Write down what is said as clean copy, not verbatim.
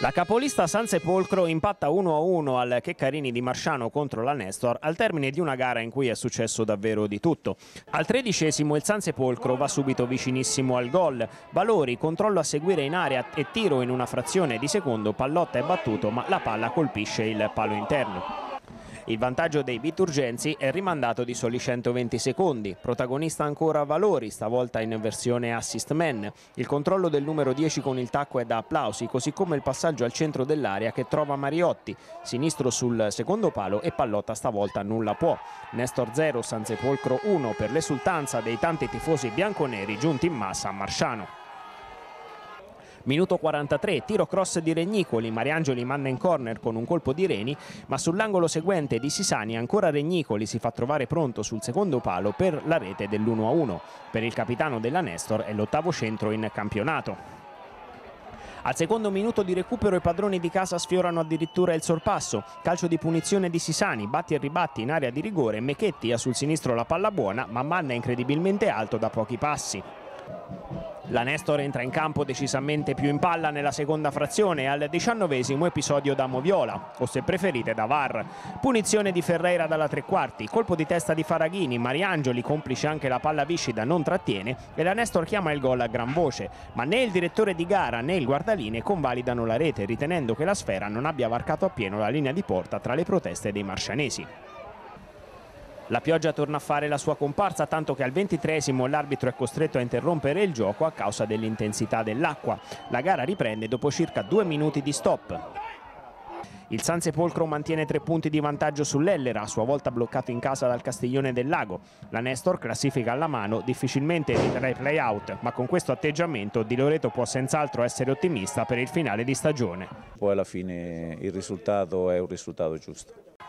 La capolista Sansepolcro impatta 1-1 al Checcarini di Marsciano contro la Nestor al termine di una gara in cui è successo davvero di tutto. Al 13° il Sansepolcro va subito vicinissimo al gol. Valori, controllo a seguire in area e tiro in una frazione di secondo, Pallotta è battuto ma la palla colpisce il palo interno. Il vantaggio dei Viturgenzi è rimandato di soli 120 secondi. Protagonista ancora Valori, stavolta in versione assist man. Il controllo del numero 10 con il tacco è da applausi, così come il passaggio al centro dell'area che trova Mariotti. Sinistro sul secondo palo e Pallotta stavolta nulla può. Nestor 0, Sansepolcro 1 per l'esultanza dei tanti tifosi bianconeri giunti in massa a Marsciano. Minuto 43, tiro cross di Regnicoli, Mariangeli manda in corner con un colpo di Reni, ma sull'angolo seguente di Sisani ancora Regnicoli si fa trovare pronto sul secondo palo per la rete dell'1-1. Per il capitano della Nestor è l'8° centro in campionato. Al secondo minuto di recupero i padroni di casa sfiorano addirittura il sorpasso. Calcio di punizione di Sisani, batti e ribatti in area di rigore, Mechetti ha sul sinistro la palla buona ma manda incredibilmente alto da pochi passi. La Nestor entra in campo decisamente più in palla nella seconda frazione al 19° episodio da Moviola, o se preferite da VAR. Punizione di Ferreira dalla tre quarti, colpo di testa di Faraghini, Mariangeli, complice anche la palla viscida, non trattiene e la Nestor chiama il gol a gran voce, ma né il direttore di gara né il guardalinee convalidano la rete, ritenendo che la sfera non abbia varcato appieno la linea di porta tra le proteste dei marscianesi. La pioggia torna a fare la sua comparsa, tanto che al 23° l'arbitro è costretto a interrompere il gioco a causa dell'intensità dell'acqua. La gara riprende dopo circa 2 minuti di stop. Il Sansepolcro mantiene 3 punti di vantaggio sull'Ellera, a sua volta bloccato in casa dal Castiglione del Lago. La Nestor, classifica alla mano, difficilmente eviterà i play-out, ma con questo atteggiamento Di Loreto può senz'altro essere ottimista per il finale di stagione. Poi alla fine il risultato è un risultato giusto.